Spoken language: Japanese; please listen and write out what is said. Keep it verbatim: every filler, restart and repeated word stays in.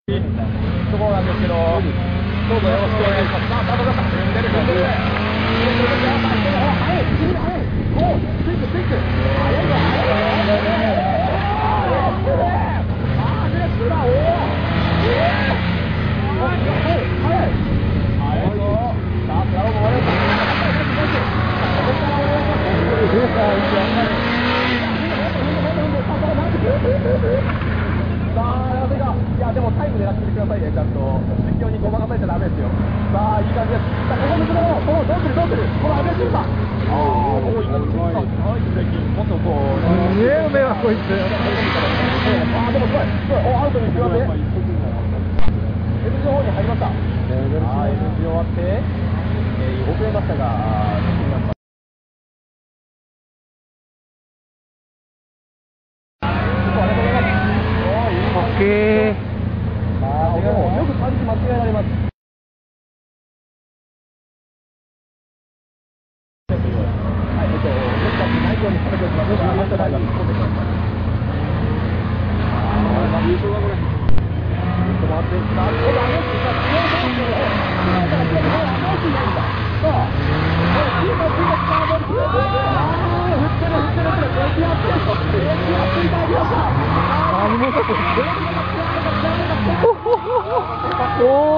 ところなんですけど、どうぞよろしくお願いします。さあ、パトカーさん、出るか、出るか。早い、次だ、早い。おう、スイッチ、スイッチ。早いよ、早いよ。ああ、レッツだ、おお。早い、早い。早いぞ。さあ、スラローも終わりました。ここからお願いします。さあ、やべが、いや、でもタイム狙ってくださいね、ちゃんと。実況にごまかされちゃダメですよ。さあ、いい感じです。さあ、ここ抜くのも、この、どうする、どうする、このアグレッシブさ。ああ、もういい感じです。はい、ブレーキ、もっとこう。すげえうめえわ、こいつ。ああ、でもすごい、すごい、お、アウトにしてますね。エムジ の方に入りました。ああ、エムジ 終わって、えー、遅れましたが、あー、オッケー。ああ、でもよく漢字間違えられます。はい、えっと、僕たち内容に食べておきます。ありがとうございます。ああ、優勝だこれ。ちょっと待って、さあ、これあの人が強い方向を、強いから強い方、あの人なんだ。さあ、これ、いいか、いいか、さあ、ボール来る。ああ、振ってる、振ってる、振ってる。激アツ、激アツいただきました。ああ、もうちょっと。おお。